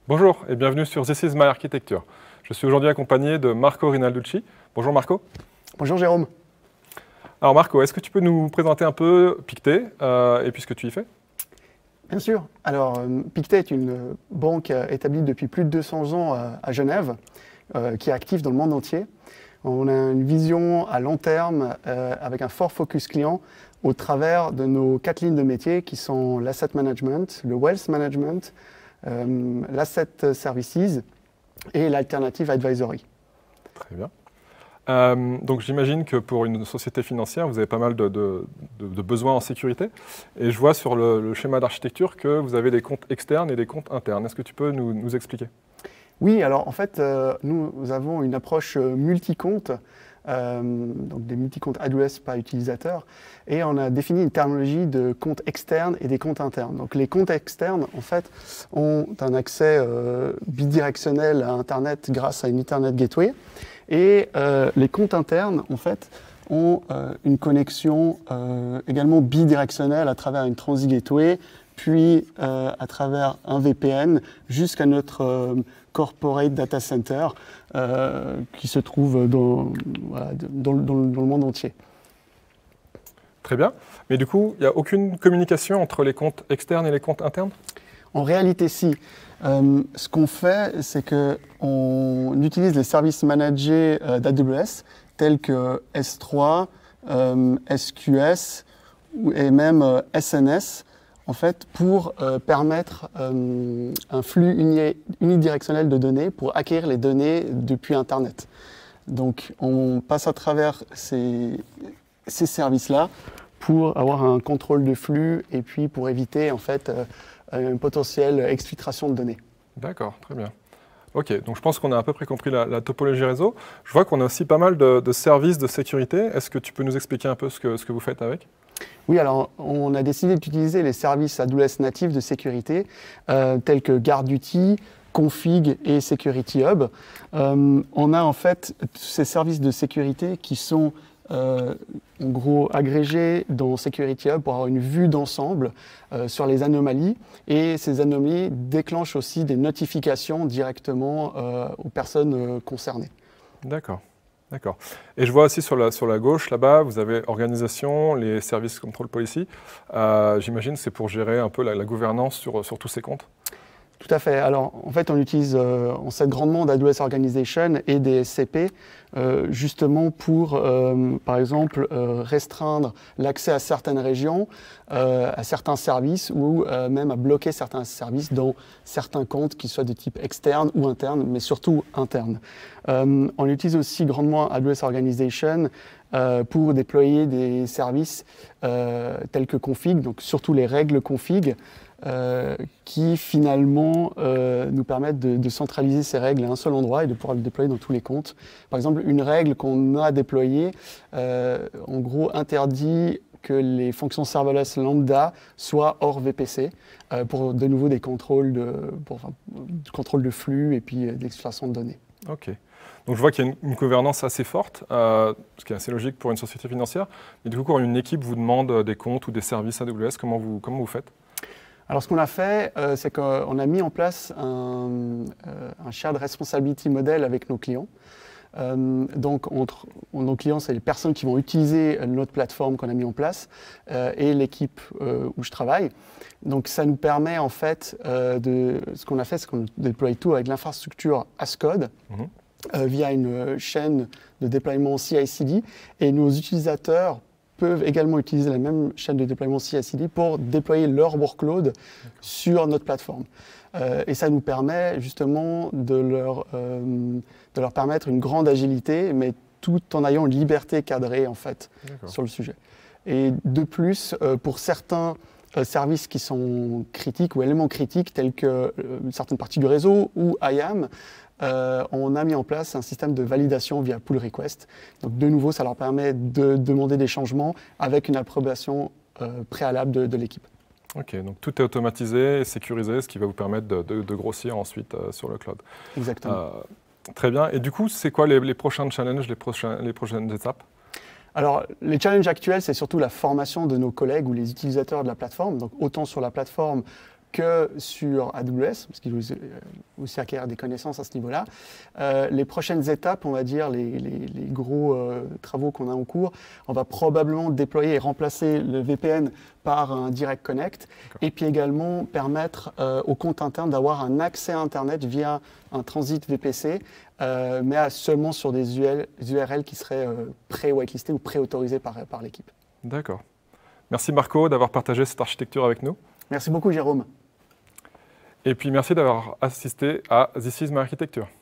Bonjour et bienvenue sur This is my architecture. Je suis aujourd'hui accompagné de Marco Rinalducci. Bonjour Marco. Bonjour Jérôme. Alors Marco, est-ce que tu peux nous présenter un peu Pictet et puis ce que tu y fais? Bien sûr. Alors, Pictet est une banque établie depuis plus de 200 ans à Genève, qui est active dans le monde entier. On a une vision à long terme avec un fort focus client au travers de nos 4 lignes de métier qui sont l'asset management, le wealth management, l'asset services et l'alternative advisory. Très bien. Donc j'imagine que pour une société financière, vous avez pas mal de besoins en sécurité. Et je vois sur le schéma d'architecture que vous avez des comptes externes et des comptes internes. Est-ce que tu peux nous expliquer? Oui, alors en fait, nous avons une approche multi-compte, donc des multi-comptes AWS par utilisateur, et on a défini une terminologie de comptes externes et des comptes internes. Donc les comptes externes, en fait, ont un accès bidirectionnel à Internet grâce à une Internet Gateway, et les comptes internes, en fait, ont une connexion également bidirectionnelle à travers une Transit Gateway, puis à travers un VPN jusqu'à notre corporate data center qui se trouve dans le monde entier. Très bien. Mais du coup, il n'y a aucune communication entre les comptes externes et les comptes internes? En réalité, si. Ce qu'on fait, c'est qu'on utilise les services managés d'AWS tels que S3, SQS et même SNS, en fait, pour permettre un flux unidirectionnel de données pour acquérir les données depuis Internet. Donc, on passe à travers ces services-là pour avoir un contrôle de flux et puis pour éviter, en fait, une potentielle exfiltration de données. D'accord, très bien. Ok, donc je pense qu'on a à peu près compris la topologie réseau. Je vois qu'on a aussi pas mal de services de sécurité. Est-ce que tu peux nous expliquer un peu ce que vous faites avec? Oui, alors on a décidé d'utiliser les services AWS natifs de sécurité tels que GuardDuty, Config et Security Hub. On a en fait ces services de sécurité qui sont en gros agrégés dans Security Hub pour avoir une vue d'ensemble sur les anomalies, et ces anomalies déclenchent aussi des notifications directement aux personnes concernées. D'accord. D'accord. Et je vois aussi sur la gauche, là-bas, vous avez organisation, les services control policy. J'imagine que c'est pour gérer un peu la gouvernance sur tous ces comptes. Tout à fait. Alors, en fait, on s'aide grandement d'AWS Organization et des SCP justement pour, par exemple, restreindre l'accès à certaines régions, à certains services ou même à bloquer certains services dans certains comptes qui soient de type externe ou interne, mais surtout interne. On utilise aussi grandement AWS Organization pour déployer des services tels que config, donc surtout les règles config, qui finalement nous permettent de centraliser ces règles à un seul endroit et de pouvoir le déployer dans tous les comptes. Par exemple, une règle qu'on a déployée, en gros, interdit que les fonctions serverless lambda soient hors VPC pour de nouveau des contrôles du contrôle de flux et puis d'exfiltration de données. Ok. Donc je vois qu'il y a une gouvernance assez forte, ce qui est assez logique pour une société financière. Mais du coup, quand une équipe vous demande des comptes ou des services AWS, comment vous faites? Alors, ce qu'on a fait, c'est qu'on a mis en place un shared responsibility model avec nos clients. Donc, nos clients, c'est les personnes qui vont utiliser notre plateforme qu'on a mis en place et l'équipe où je travaille. Donc, ça nous permet, en fait, ce qu'on a fait, c'est qu'on déploie tout avec l'infrastructure as code via une chaîne de déploiement CI/CD, et nos utilisateurs peuvent également utiliser la même chaîne de déploiement CI/CD pour déployer leur workload sur notre plateforme. Et ça nous permet justement de leur permettre une grande agilité, mais tout en ayant une liberté cadrée en fait sur le sujet. Et de plus, pour certains services qui sont critiques ou éléments critiques, tels que une certaine partie du réseau ou IAM, on a mis en place un système de validation via pull request. Donc de nouveau, ça leur permet de demander des changements avec une approbation préalable de l'équipe. Ok, donc tout est automatisé et sécurisé, ce qui va vous permettre de grossir ensuite sur le cloud. Exactement. Très bien. Et du coup, c'est quoi les prochains challenges, les prochaines étapes? Alors, les challenges actuels, c'est surtout la formation de nos collègues ou les utilisateurs de la plateforme. Donc, autant sur la plateforme que sur AWS, parce qu'il faut aussi acquérir des connaissances à ce niveau-là. Les prochaines étapes, on va dire, les gros travaux qu'on a en cours, on va probablement déployer et remplacer le VPN par un Direct Connect, et puis également permettre au compte interne d'avoir un accès à Internet via un transit VPC, mais seulement sur des URL qui seraient pré-whitelistés ou pré-autorisés par l'équipe. D'accord. Merci Marco d'avoir partagé cette architecture avec nous. Merci beaucoup Jérôme. Et puis merci d'avoir assisté à This is my architecture.